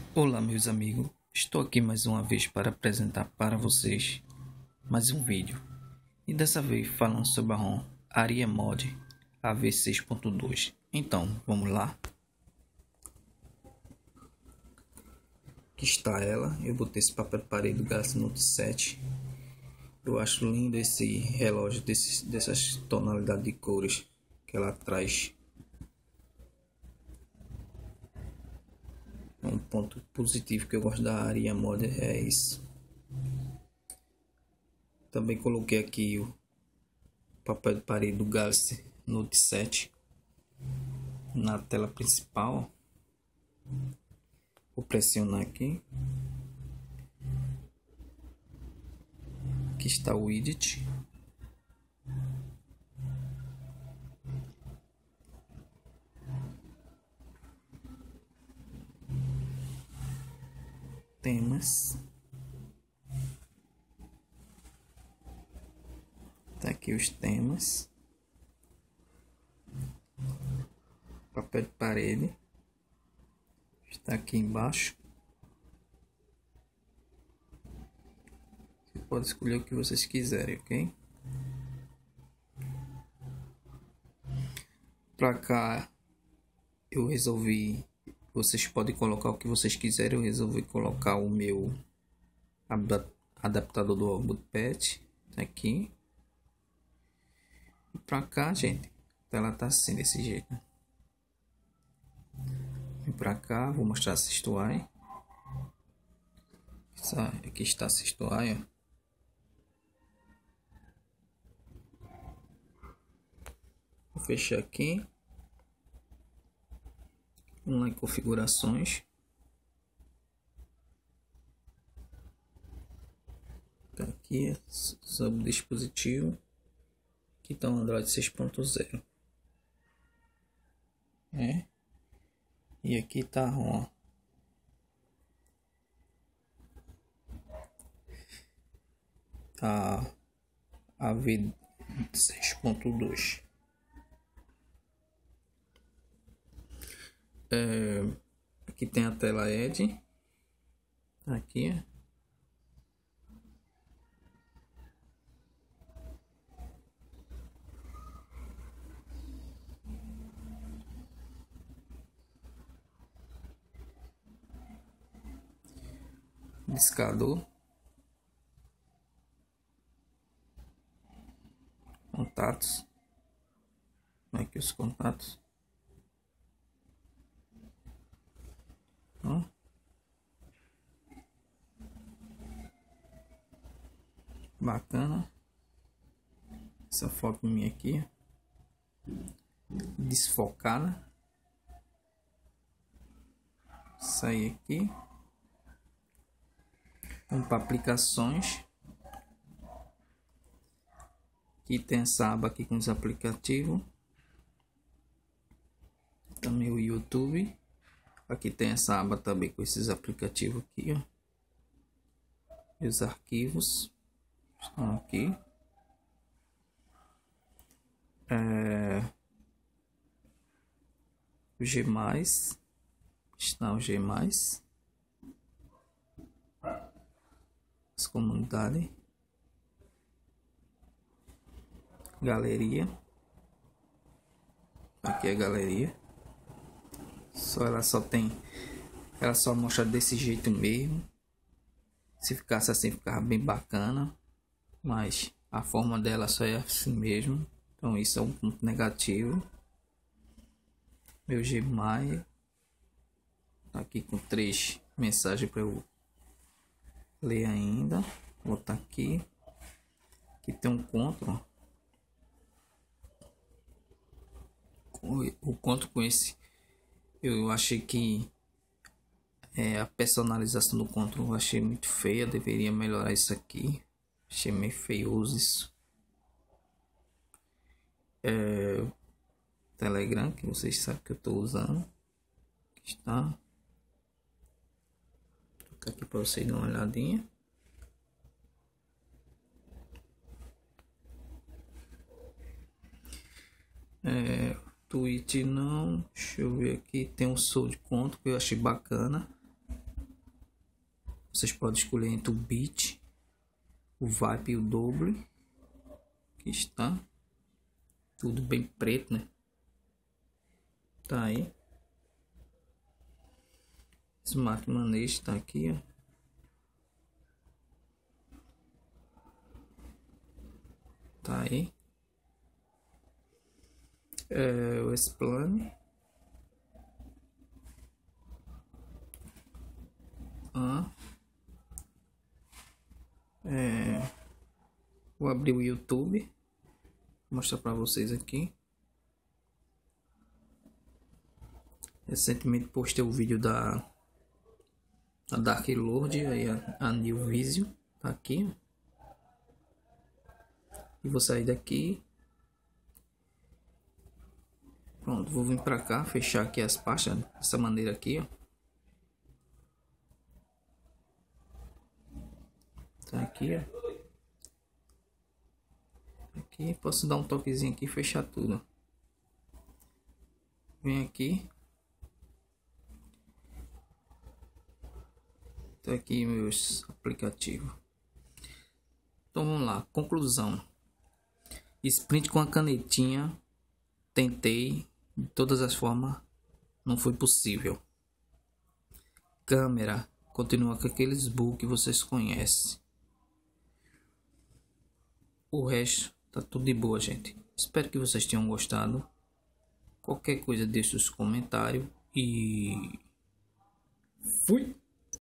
Olá, meus amigos, estou aqui mais uma vez para apresentar para vocês mais um vídeo e dessa vez falando sobre a ROM AriaMod AV6.2. Então, vamos lá. Aqui está ela. Eu botei esse papel de parede do Galaxy Note 7. Eu acho lindo esse relógio dessas tonalidades de cores que ela traz. Um ponto positivo que eu gosto da AriaMod é isso. Também coloquei aqui o papel de parede do Galaxy Note 7 na tela principal. Vou pressionar aqui. Aqui está o widget. Temas. Tá aqui os temas. Papel de parede. Está aqui embaixo. Você pode escolher o que vocês quiserem, ok? Para cá eu resolvi, vocês podem colocar o que vocês quiserem. Eu resolvi colocar o meu adaptador do Bootpad aqui. E para cá, gente, ela tá assim desse jeito. Vem para cá, vou mostrar a SystemI. Aqui está a SystemI, ó. Vou fechar aqui. Vamos lá em configurações. Tá aqui sobre o dispositivo. Aqui está o Android 6.0. E aqui tá a ROM. Tá a AV6.2. Aqui tem a tela Edge. Aqui. Discador. Contatos. Aqui os contatos. Ó. Bacana. Essa foto minha aqui. Desfocada. Sair aqui. Vamos para aplicações. Aqui tem essa aba aqui com os aplicativos. Também o YouTube. Aqui tem essa aba também com esses aplicativos aqui, ó. E os arquivos estão aqui. O G+, está o G+. As comunidades. Galeria. Aqui é a galeria. Ela só mostra desse jeito mesmo. Se ficasse assim ficava bem bacana, mas a forma dela só é assim mesmo. Então isso é um ponto negativo. Meu Gmail tá aqui com 3 mensagens para eu ler ainda. Vou botar aqui. Aqui tem um control. O control com esse eu achei que a personalização do controle eu achei muito feia. Deveria melhorar isso aqui. Achei meio feioso isso. Telegram, que vocês sabem que eu estou usando. Aqui está. Vou colocar aqui para vocês dar uma olhadinha. Twitch não. Deixa eu ver aqui. Tem um show de conto que eu achei bacana. Vocês podem escolher entre o Beat, o Vibe e o Double. Aqui está. Tudo bem preto, né? Tá aí. Smart Manage tá aqui, ó. Tá aí. O Explane. Vou abrir o YouTube. Vou mostrar para vocês aqui. Recentemente postei o vídeo da Dark Lord, aí a New Vision tá aqui. E vou sair daqui. Pronto, vou vir para cá, fechar aqui as pastas dessa maneira aqui, ó. Tá aqui, ó. Aqui posso dar um toquezinho aqui e fechar tudo. Vem aqui. Tá aqui meus aplicativos. Então vamos lá, conclusão. Sprint com a canetinha. Tentei de todas as formas, não foi possível. Câmera continua com aqueles bugs que vocês conhecem. O resto tá tudo de boa, gente. Espero que vocês tenham gostado. Qualquer coisa deixe os comentários e fui.